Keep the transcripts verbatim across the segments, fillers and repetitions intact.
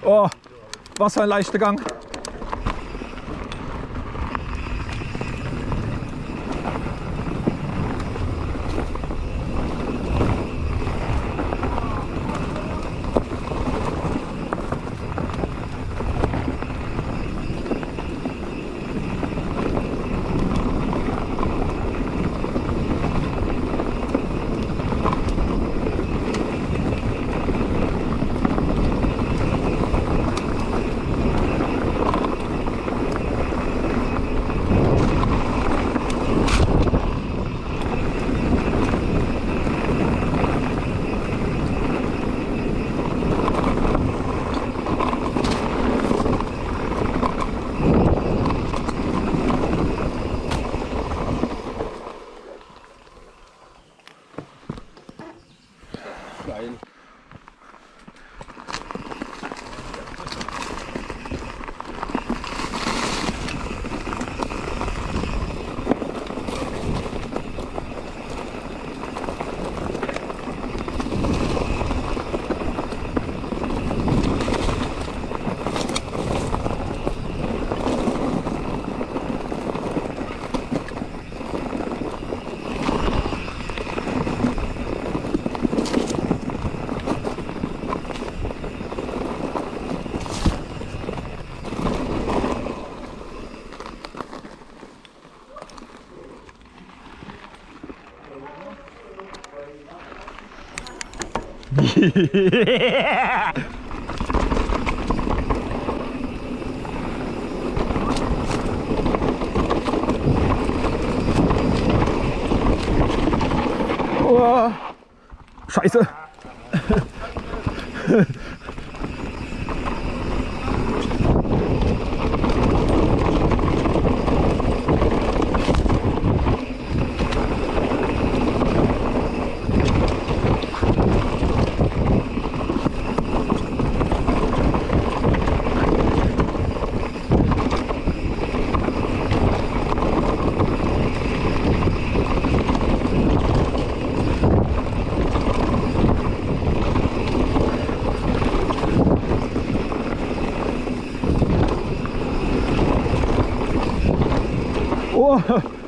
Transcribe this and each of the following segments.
Oh, was für ein leichter Gang. Geil. Yeah. Oh, Scheiße. Oh.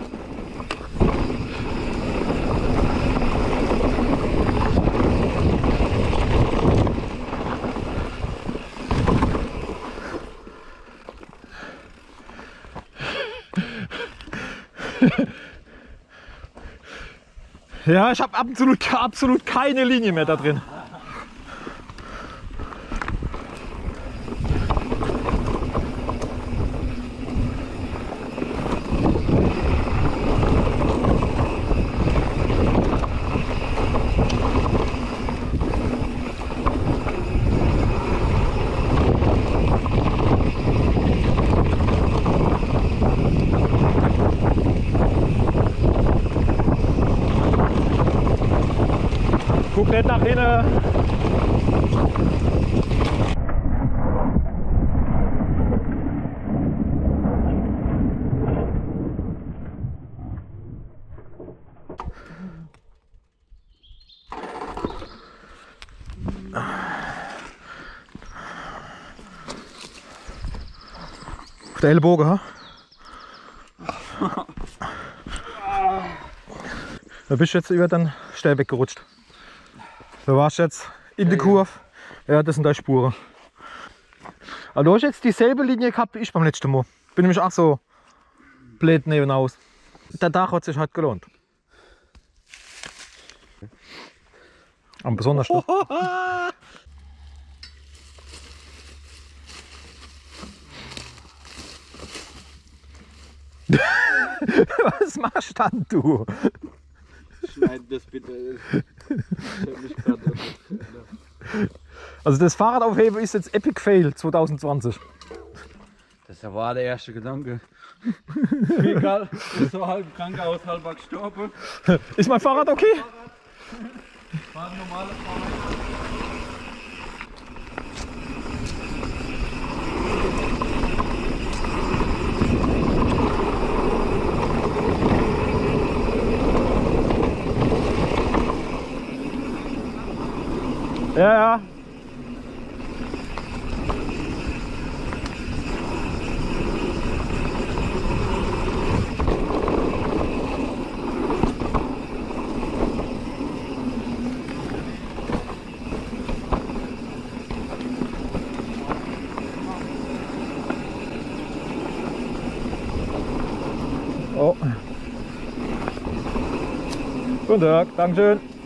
Ja, ich habe absolut, absolut keine Linie mehr da drin. Guck nicht nach hinten. Auf der Ellbogen, ha? Da bist du jetzt über den Stell weggerutscht. Du warst jetzt in der Kurve. Ja, das sind deine Spuren. Aber du hast jetzt dieselbe Linie gehabt wie ich beim letzten Mal. Bin nämlich auch so blöd nebenaus. Der Tag hat sich halt gelohnt. Am besonders. Was machst dann du? Schneid das bitte. Ich hab mich grad Also das Fahrrad aufheben ist jetzt Epic Fail zwanzig zwanzig. Das war der erste Gedanke. Egal, ist so halb Krankenhaus, halber gestorben. Ist mein Fahrrad okay? Fahrrad, normales Fahrrad. Ja, ja. Oh. Guten Tag, Dankeschön.